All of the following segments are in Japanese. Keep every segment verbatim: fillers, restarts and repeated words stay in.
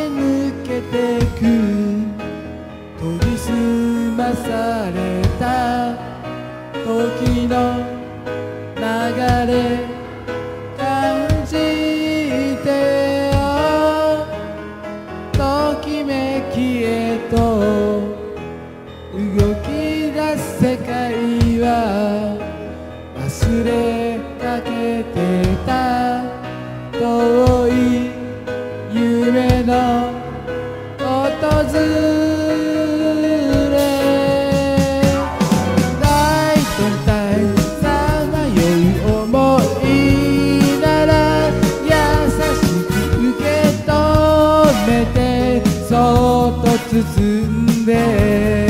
抜けてく研ぎ澄まされた時の流れ感じてよときめきへと動き出す世界は忘れかけてた遠い夢の訪れ大都会さまよい思いなら優しく受け止めてそっと包んで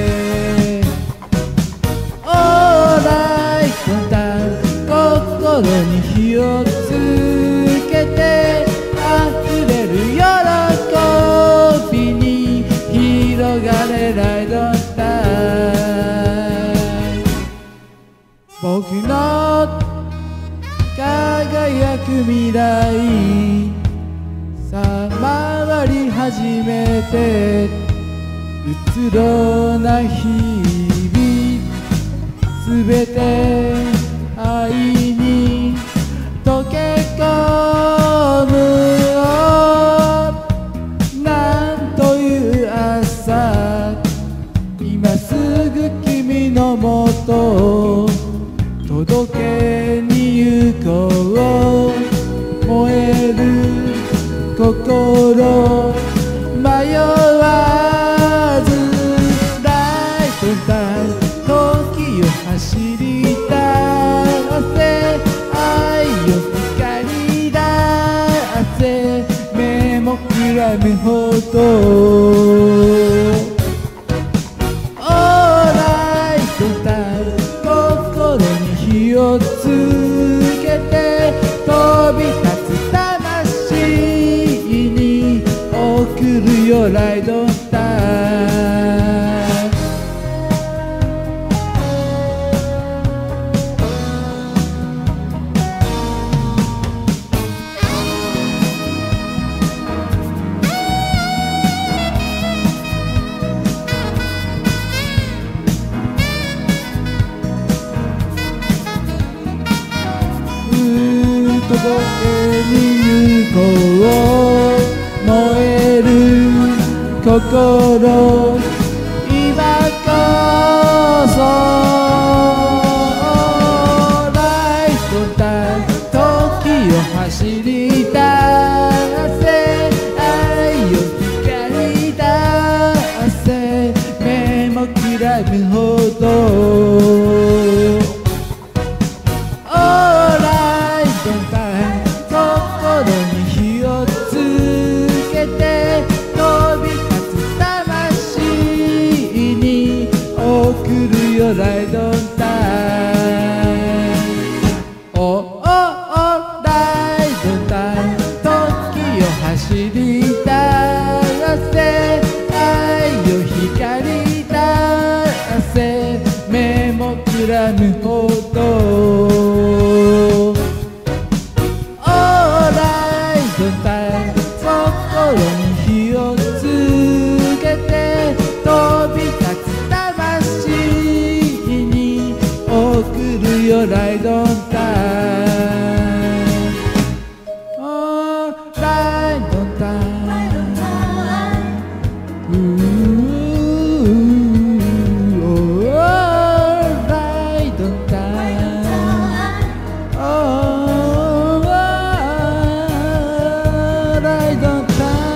オーライトだ心に火をつけて溢れる喜びに広がれライドタイム僕の輝く未来さあ回り始めてうつろな日々すべて愛に溶け込むなんという朝今すぐ君のもと届けに行こう燃える心迷わずライトだ時を走り出せ愛よ光出せ目もくらむほどオーライトだ心に火をつけて飛び立つ魂に送るよライドタイム届けに行こう燃える心今こそライトだ時を走り出せ愛よ光出せ目もくらむほど心に火をつけて飛び立つ魂に送るよライドタイムおおライドタイム時を走り出せ愛よ光出せ目もくらむほど心に火をつけて飛び立つ魂に送るよライドタイムライドタイムライドタイム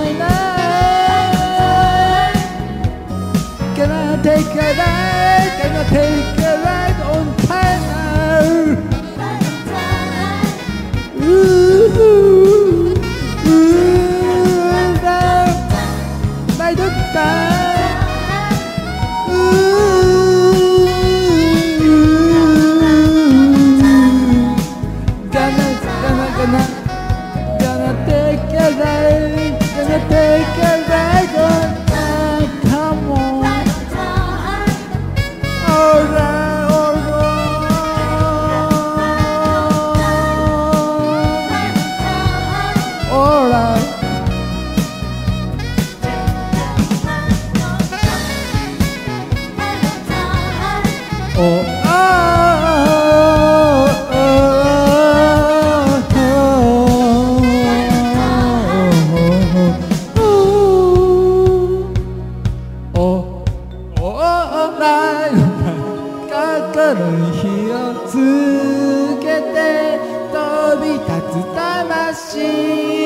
Take a ride, gonna take a ride on time. Ooh, ooh, ooh, ride on time. Ooh, gonna, gonna, gonna, gonna take a ride, gonna take a ride on time. Come on. Alright, alright, alright. つ魂